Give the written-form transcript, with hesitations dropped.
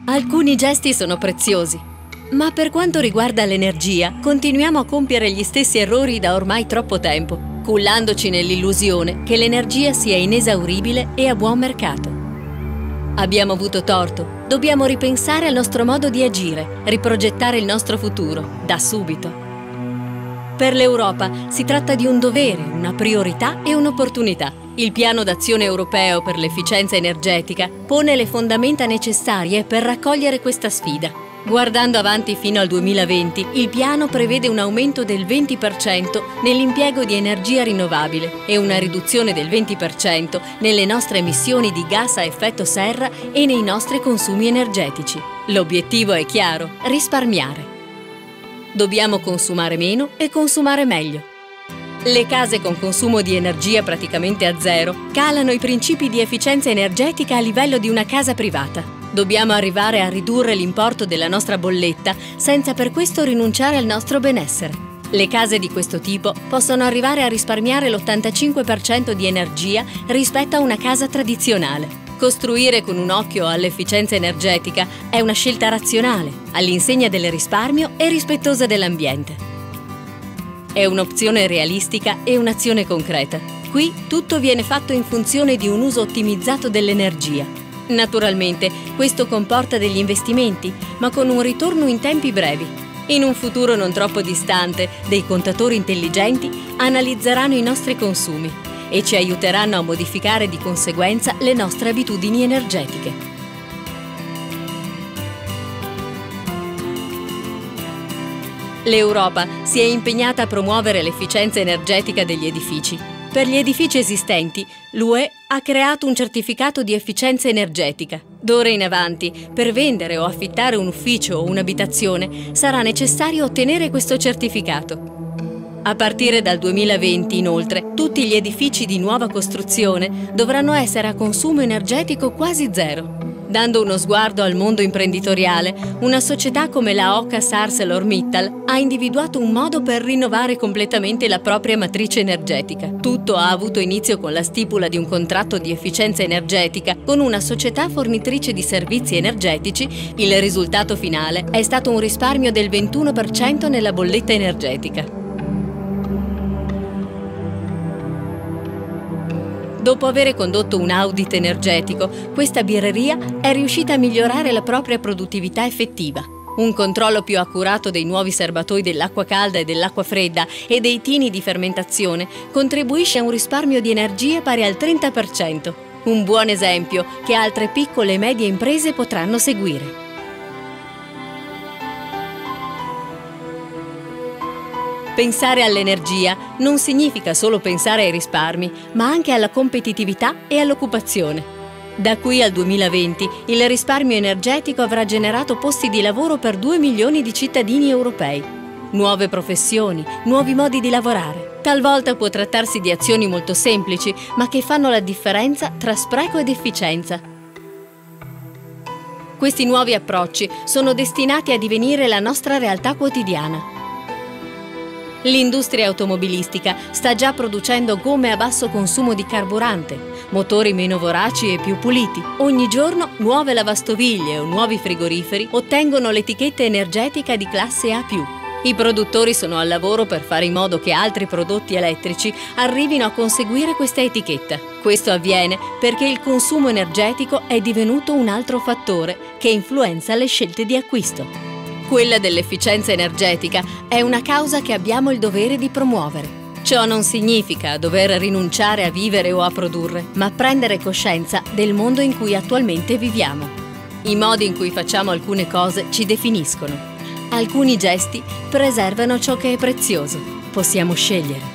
Alcuni gesti sono preziosi, ma per quanto riguarda l'energia, continuiamo a compiere gli stessi errori da ormai troppo tempo, cullandoci nell'illusione che l'energia sia inesauribile e a buon mercato. Abbiamo avuto torto, dobbiamo ripensare al nostro modo di agire, riprogettare il nostro futuro, da subito. Per l'Europa si tratta di un dovere, una priorità e un'opportunità. Il piano d'azione europeo per l'efficienza energetica pone le fondamenta necessarie per raccogliere questa sfida. Guardando avanti fino al 2020, il piano prevede un aumento del 20% nell'impiego di energia rinnovabile e una riduzione del 20% nelle nostre emissioni di gas a effetto serra e nei nostri consumi energetici. L'obiettivo è chiaro: risparmiare. Dobbiamo consumare meno e consumare meglio. Le case con consumo di energia praticamente a zero calano i principi di efficienza energetica a livello di una casa privata. Dobbiamo arrivare a ridurre l'importo della nostra bolletta senza per questo rinunciare al nostro benessere. Le case di questo tipo possono arrivare a risparmiare l'85% di energia rispetto a una casa tradizionale. Costruire con un occhio all'efficienza energetica è una scelta razionale, all'insegna del risparmio e rispettosa dell'ambiente. È un'opzione realistica e un'azione concreta. Qui tutto viene fatto in funzione di un uso ottimizzato dell'energia. Naturalmente, questo comporta degli investimenti, ma con un ritorno in tempi brevi. In un futuro non troppo distante, dei contatori intelligenti analizzeranno i nostri consumi e ci aiuteranno a modificare di conseguenza le nostre abitudini energetiche. L'Europa si è impegnata a promuovere l'efficienza energetica degli edifici. Per gli edifici esistenti, l'UE ha creato un certificato di efficienza energetica. D'ora in avanti, per vendere o affittare un ufficio o un'abitazione, sarà necessario ottenere questo certificato. A partire dal 2020, inoltre, tutti gli edifici di nuova costruzione dovranno essere a consumo energetico quasi zero. Dando uno sguardo al mondo imprenditoriale, una società come la Ocas ArcelorMittal ha individuato un modo per rinnovare completamente la propria matrice energetica. Tutto ha avuto inizio con la stipula di un contratto di efficienza energetica con una società fornitrice di servizi energetici. Il risultato finale è stato un risparmio del 21% nella bolletta energetica. Dopo aver condotto un audit energetico, questa birreria è riuscita a migliorare la propria produttività effettiva. Un controllo più accurato dei nuovi serbatoi dell'acqua calda e dell'acqua fredda e dei tini di fermentazione contribuisce a un risparmio di energia pari al 30%. Un buon esempio che altre piccole e medie imprese potranno seguire. Pensare all'energia non significa solo pensare ai risparmi, ma anche alla competitività e all'occupazione. Da qui al 2020 il risparmio energetico avrà generato posti di lavoro per 2 milioni di cittadini europei. Nuove professioni, nuovi modi di lavorare. Talvolta può trattarsi di azioni molto semplici, ma che fanno la differenza tra spreco ed efficienza. Questi nuovi approcci sono destinati a divenire la nostra realtà quotidiana. L'industria automobilistica sta già producendo gomme a basso consumo di carburante, motori meno voraci e più puliti. Ogni giorno nuove lavastoviglie o nuovi frigoriferi ottengono l'etichetta energetica di classe A+. I produttori sono al lavoro per fare in modo che altri prodotti elettrici arrivino a conseguire questa etichetta. Questo avviene perché il consumo energetico è divenuto un altro fattore che influenza le scelte di acquisto. Quella dell'efficienza energetica è una causa che abbiamo il dovere di promuovere. Ciò non significa dover rinunciare a vivere o a produrre, ma prendere coscienza del mondo in cui attualmente viviamo. I modi in cui facciamo alcune cose ci definiscono. Alcuni gesti preservano ciò che è prezioso. Possiamo scegliere.